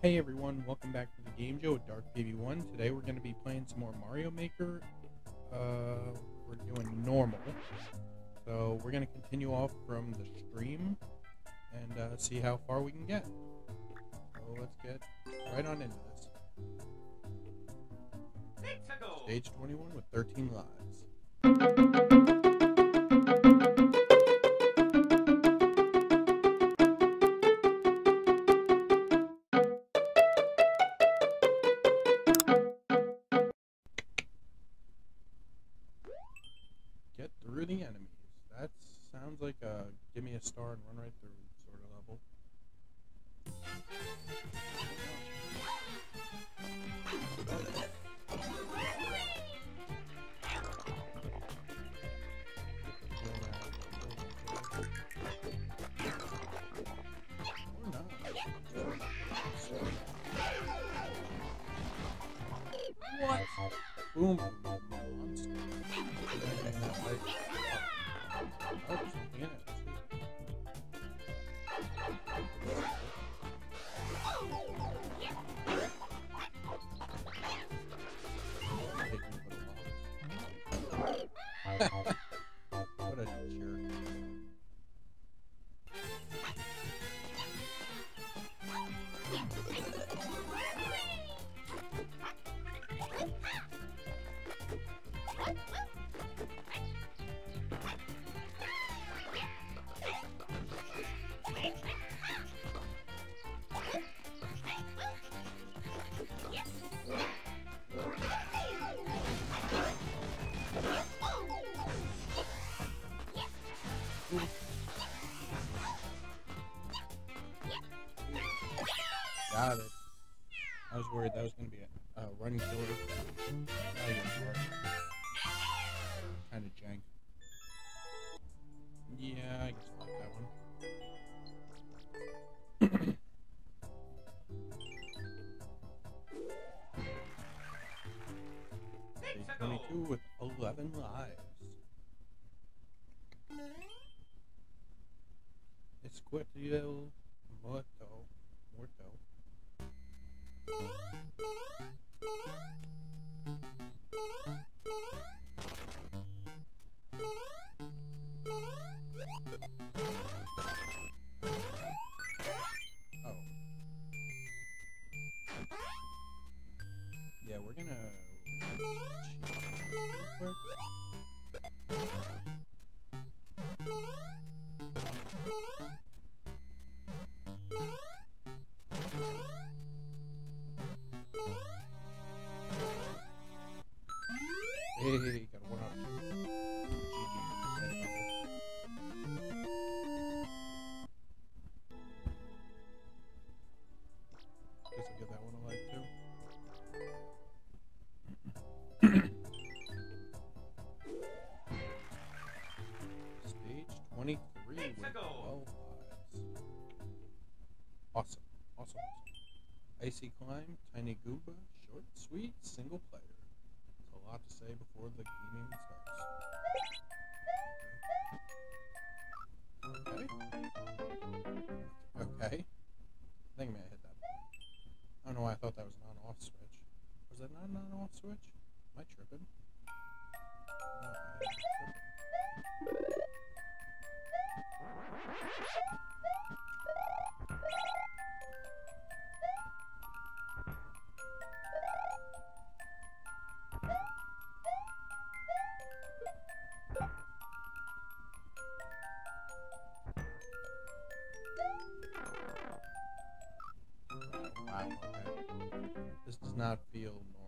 Hey everyone, welcome back to the Game Joe with Dark PV1. Today we're going to be playing some more Mario Maker. We're doing normal. So we're going to continue off from the stream and see how far we can get. So let's get right on into this. Stage 21 with 13 lives. Get through the enemies. That sounds like a give me a star and run right through sort of level. Or not. What? Boom. Monster. Oh, there's something in it. What a jerk. Got it. I was worried that was going to be a run killer. Now you're kind of jank. Yeah, I guess I like that one. Stage 22 with 11 lives. Esquetio Morto. Oh. Yeah, we're gonna cheat real quick. Hey, got one up. Guess I'll give that one a like too. Stage 23 with 12 lives. Awesome. Awesome. Icy Climb, Tiny Goomba, short, sweet, single player. That's a lot to say before the game even starts. Okay. I think I may have hit that button. I don't know why I thought that was an on-off switch. Was that not an on-off switch? Am I tripping? No, I'm tripping. Wow, okay. This does not feel normal.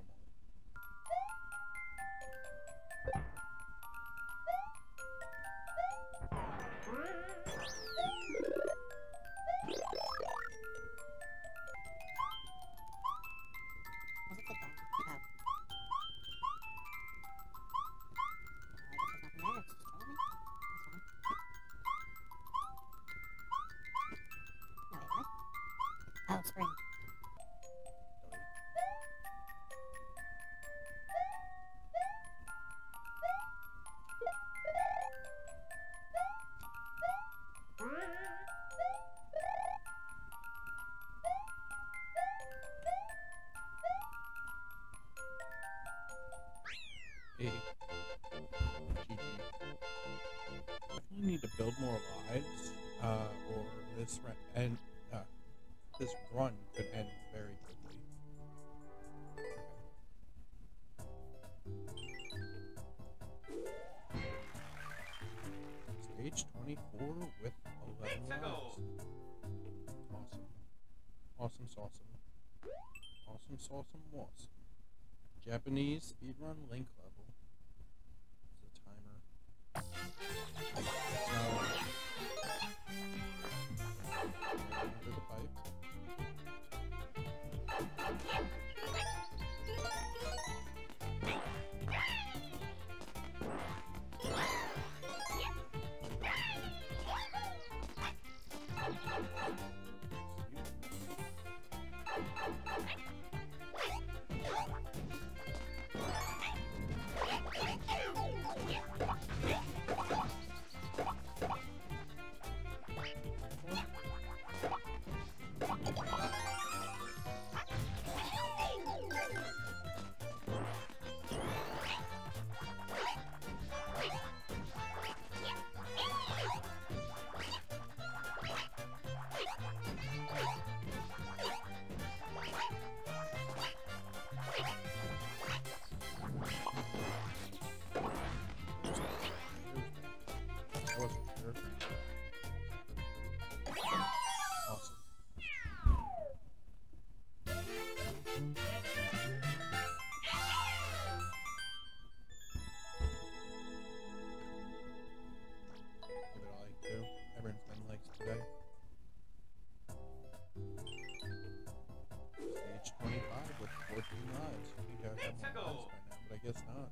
Oh, spring. this run could end very quickly. Stage 24 with 11 lives. Awesome. Awesome, awesome. Awesome, awesome, awesome. Japanese speedrun link level. It's a timer. Under the pipe. Today. Stage 25 with 14 lives. I think I have more lives by now, but I guess not.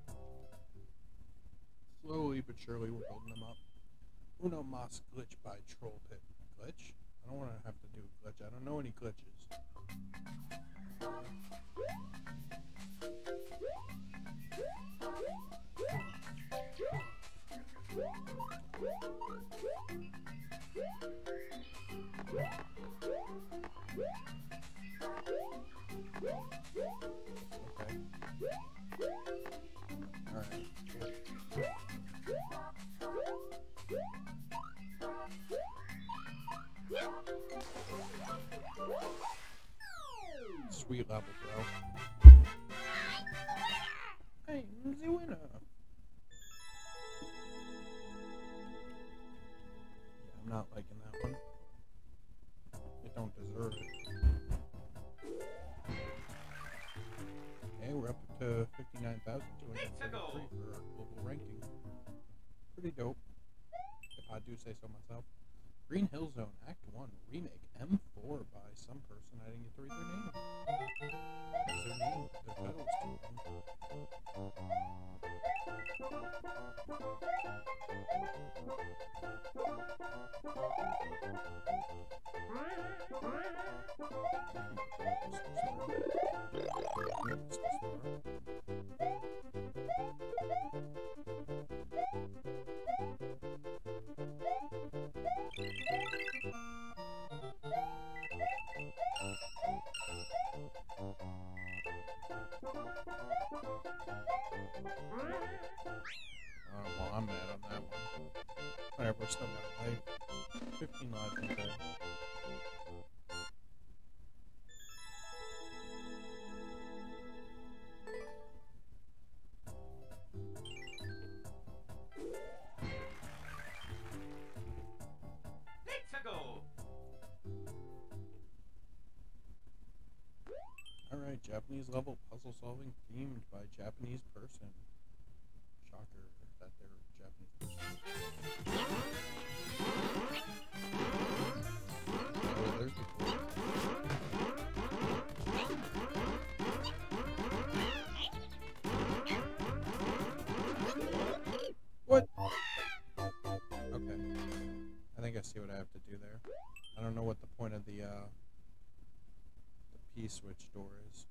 Slowly but surely we're building them up. Uno mas glitch by Troll Pit. Glitch? I don't want to have to do glitch. I don't know any glitches. Okay. Alright. Sweet level, bro. Hey, who's the winner? Yeah, I'm not liking that one. It don't deserve it. Okay, we're up to 59,273 for our global ranking. Pretty dope, if I do say so myself. Green Hill Zone Act 1 Remake M4 by some person. I didn't get to read their name. What's their name? Their title is too long. Well, I'm mad on that one. Whatever, we're still got a life. 15 lives in bed. Alright, Japanese level puzzle solving themed by Japanese person. Shocker that they're Japanese person. Oh, there's the board. What? Okay. I think I see what I have to do there. I don't know what the point of the P-switch door is.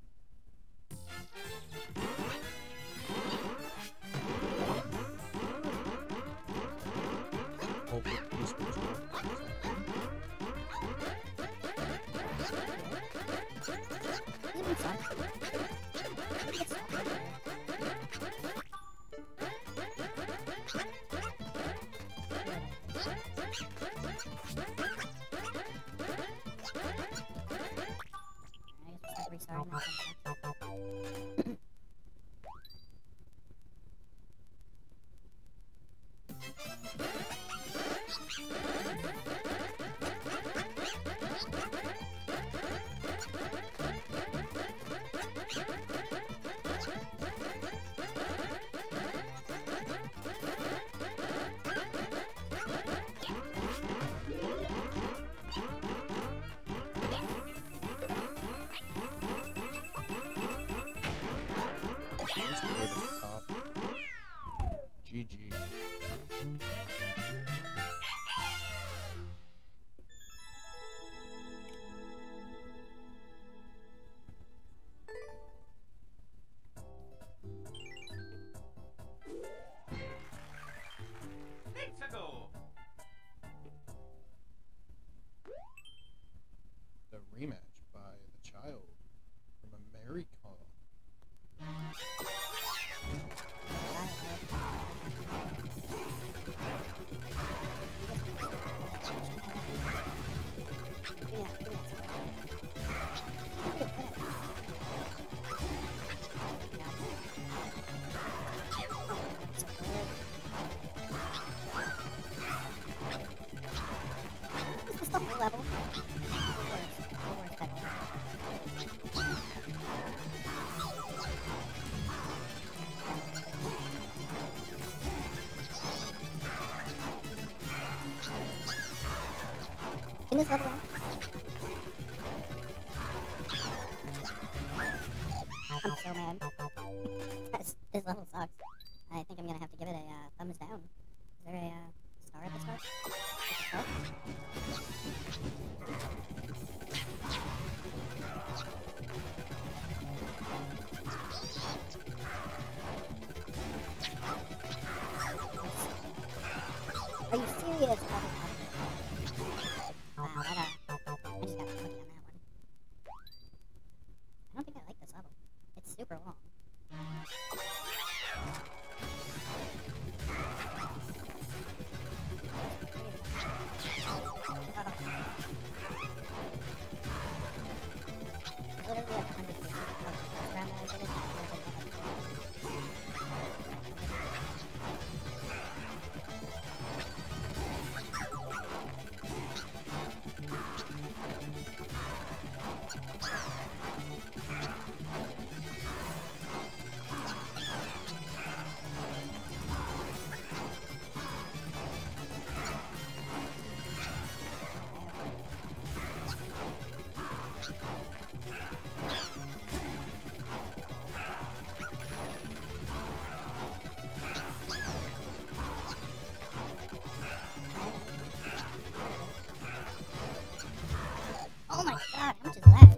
Hope the P-switch door. rematch by the child from America. Level. In this level, I'm so mad. This level sucks. I think I'm gonna have to give it a thumbs down. Is there a star at the start? Are you serious? Wow, I just got lucky on that one. I don't think I like this level. It's super long. Literally 100 feet around that I did it. Oh my god, how much is left?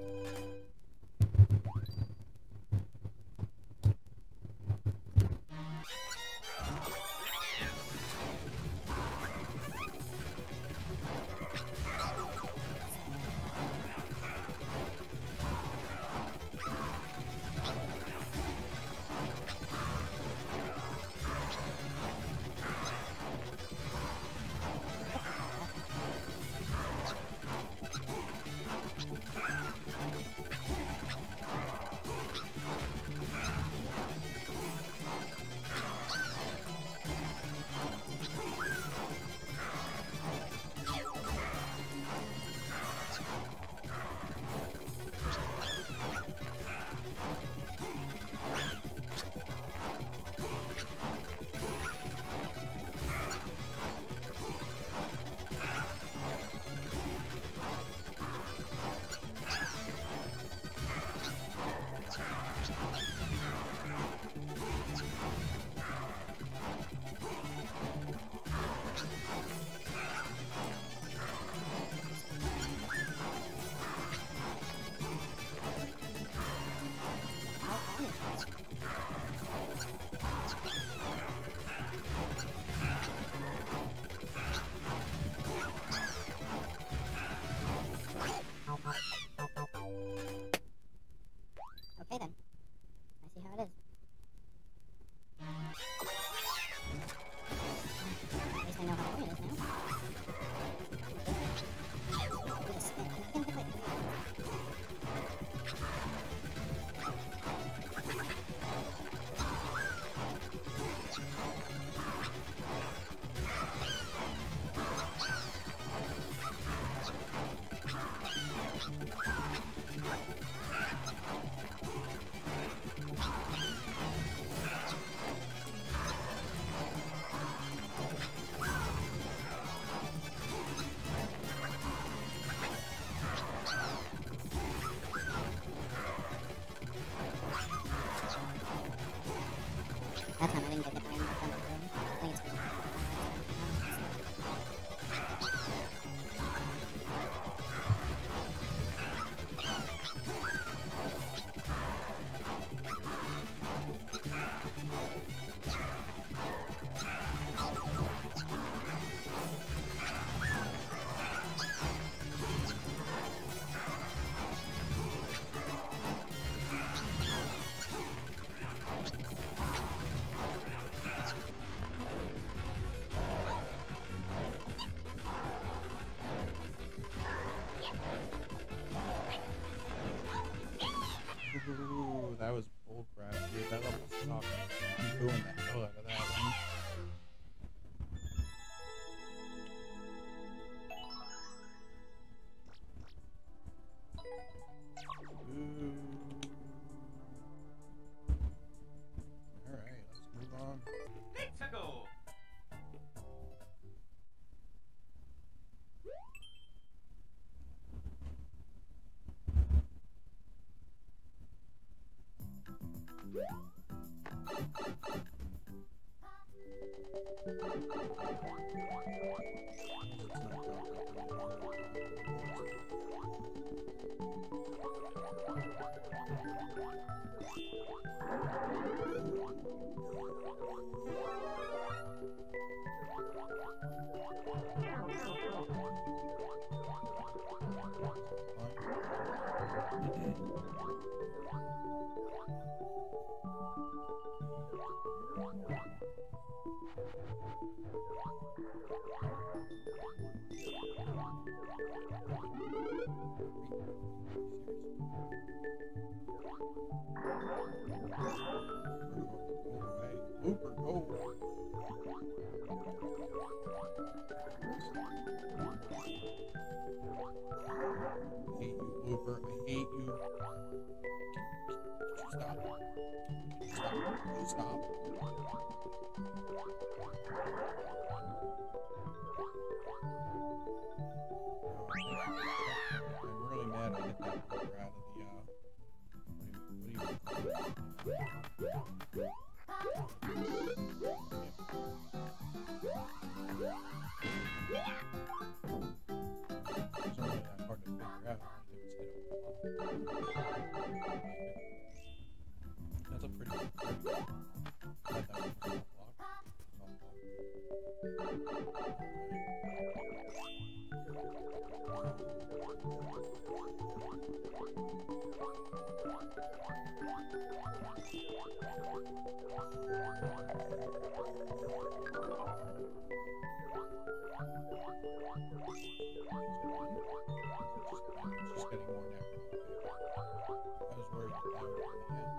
Okay then. I see how it is. At least I know how long it is now. Do the spin. I can hit like 3 That time I didn't get the hand from the room. I think it's good. Ooh, that was bull crap, dude. That level sucked. I'm booing the hell out of that one. Alright, let's move on. Let's go. Looper, go! I hate you, Looper. I hate you. Stop. Stop. Stop. I'm really mad I hit that Looper out of the, It's not really that hard to figure out. That's a pretty good trick. I thought that was a block. Just getting more natural. I was worried that would be the end.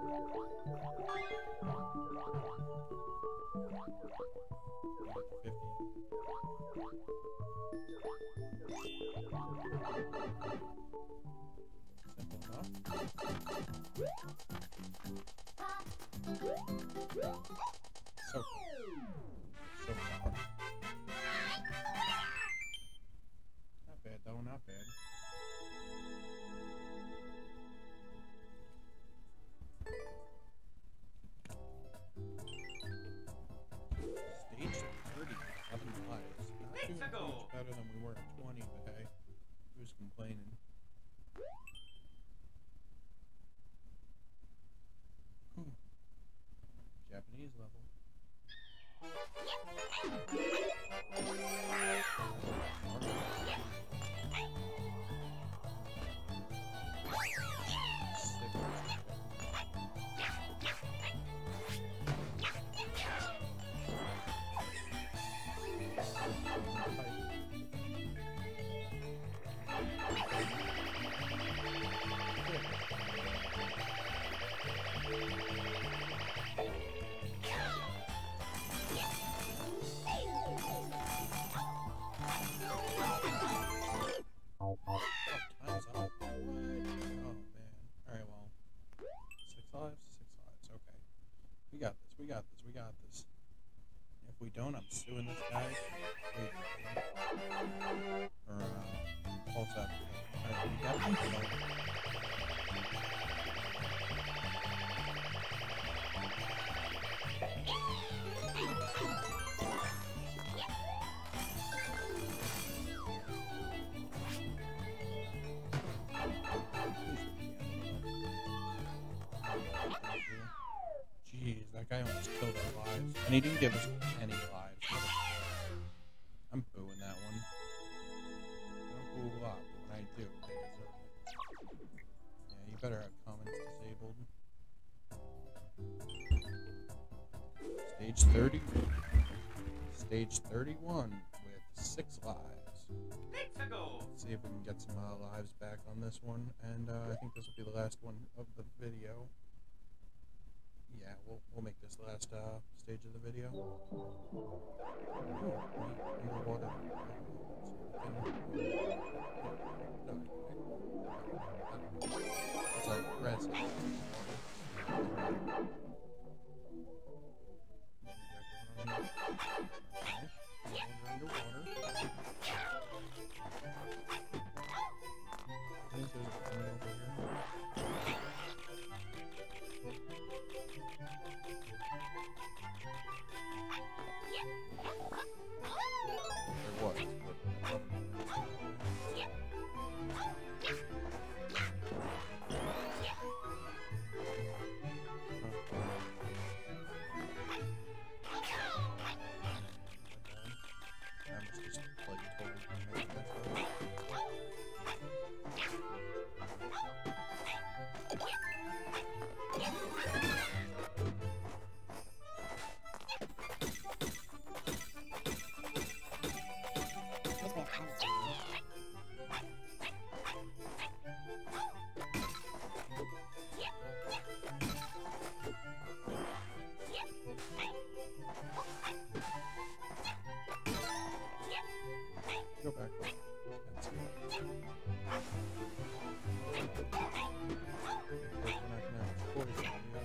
Simple enough. So far. Not bad though, not bad. Stage 30, 11 lives. Not doing much better than we were at 20, but hey, who's complaining? Japanese level. We got this. If we don't, I'm suing this guy. Or, false advertising. Alright, we got this. Jeez, that guy almost killed our lives. And he didn't give us any lives. I'm booing that one. I don't boo a lot, but when I do, they deserve it. Yeah, you better have comments disabled. Stage 30. Stage 31 with 6 lives. Let's go. Let's see if we can get some lives back on this one, and I think this will be the last one of the video. Yeah, we'll make this the last stage of the video. Ooh, underwater. It's like grass. Underwater. Go back. That's good. We're not gonna have spoilers on you.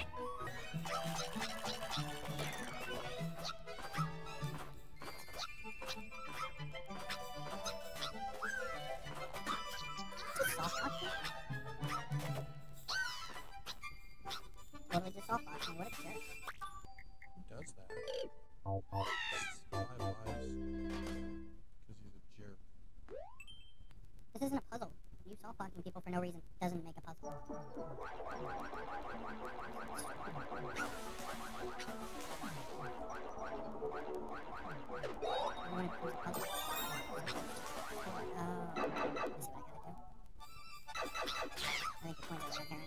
Totally just softboxing. What a jerk. Who does that? 5 lives. Because he's a jerk. This isn't a puzzle. You softboxing people for no reason doesn't make a puzzle. I want to pose a puzzle. Let's see what I gotta do. I think the point is right here.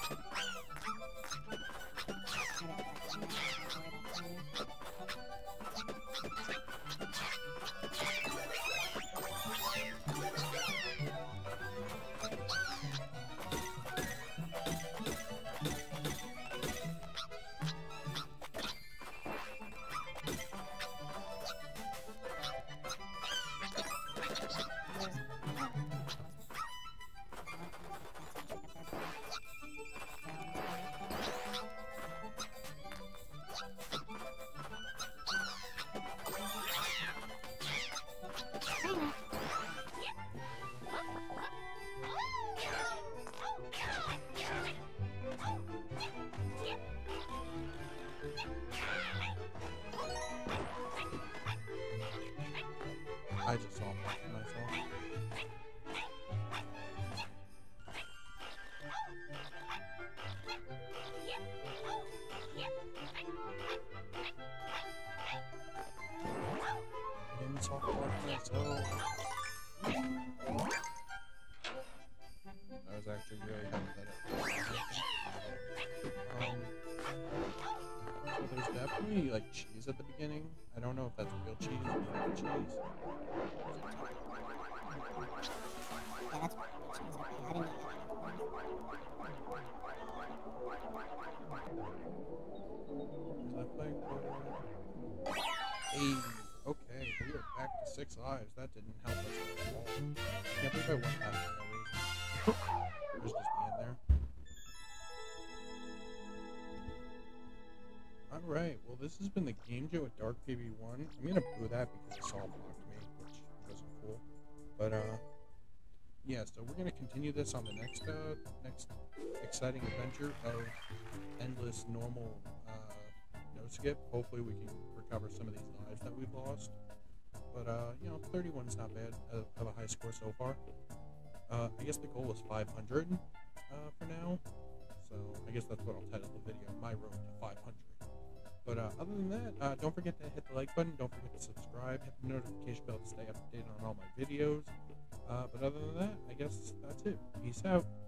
I just saw him watching myself. I didn't saw him watching myself. I was actually really happy that it well, there's definitely like cheese at the beginning. I don't know if that's real cheese or fake cheese. Yeah, that's real cheese. Okay, I didn't know that. Is that playing? Hey, okay, we are back to 6 lives. That didn't help us at all. I can't believe I went that for no reason. There's just me in there. Alright, well this has been the Game Joe at Dark PB1. I'm gonna boo that because it soft locked me, which wasn't cool. But yeah, so we're gonna continue this on the next exciting adventure of endless normal no skip. Hopefully we can recover some of these lives that we've lost. But you know, 31's not bad of a high score so far. I guess the goal was 500 for now. So I guess that's what I'll title the video, My Road to 500. But other than that, don't forget to hit the like button, don't forget to subscribe, hit the notification bell to stay up to date on all my videos. But other than that, I guess that's it. Peace out.